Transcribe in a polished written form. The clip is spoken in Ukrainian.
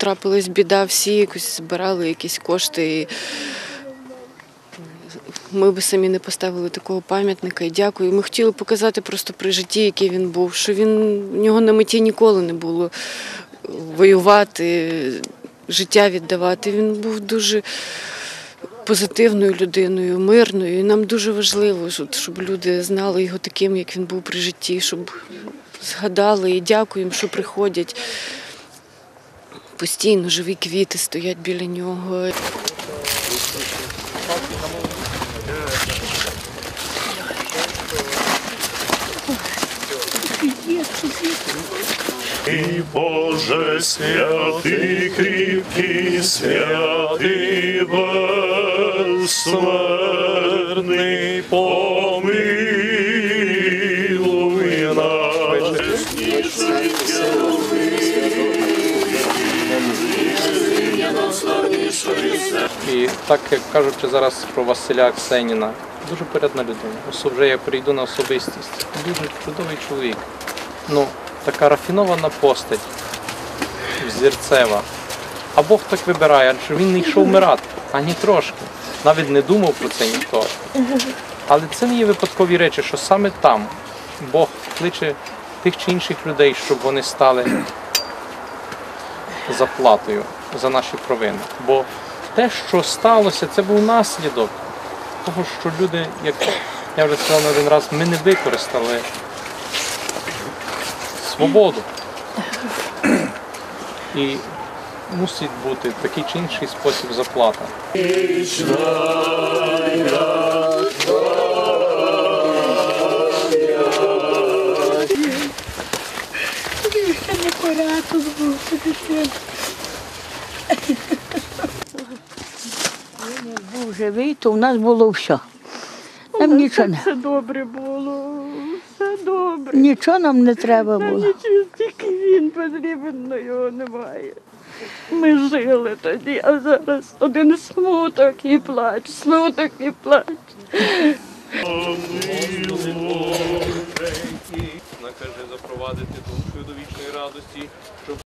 трапилась біда, всі якось збирали якісь кошти. І ми б самі не поставили такого пам'ятника. І дякую. Ми хотіли показати просто при житті, який він був, що в нього на меті ніколи не було воювати, життя віддавати. Він був дуже позитивною людиною, мирною. І нам дуже важливо, щоб люди знали його таким, як він був при житті, щоб згадали і дякуємо, що приходять. Постійно живі квіти стоять біля нього. І Боже святий, кріпкий, святий, безсмертний, помилуй нас. І так, як кажучи зараз про Василя Ксеніна, дуже порядна людина. Вже я прийду на особистість. Дуже чудовий чоловік. Ну, така рафінована постать, взірцева. А Бог так вибирає, адже він не йшов вмирати, ані трошки. Навіть не думав про це ніхто. Але це не є випадкові речі, що саме там Бог кличе тих чи інших людей, щоб вони стали заплатою за наші провини. Бо те, що сталося, це був наслідок того, що люди, як я вже сказав не один раз, ми не використали свободу. І мусить бути такий чи інший спосіб заплата. Був живий, то в нас було все. Нам нічого не. Все добре було, все добре. Нічого нам не треба було. Нічого, тільки він потрібен, але його немає. Ми жили тоді, а зараз один смуток і плач, смуток і плач. Накаже запровадити душу до вічної радості, щоб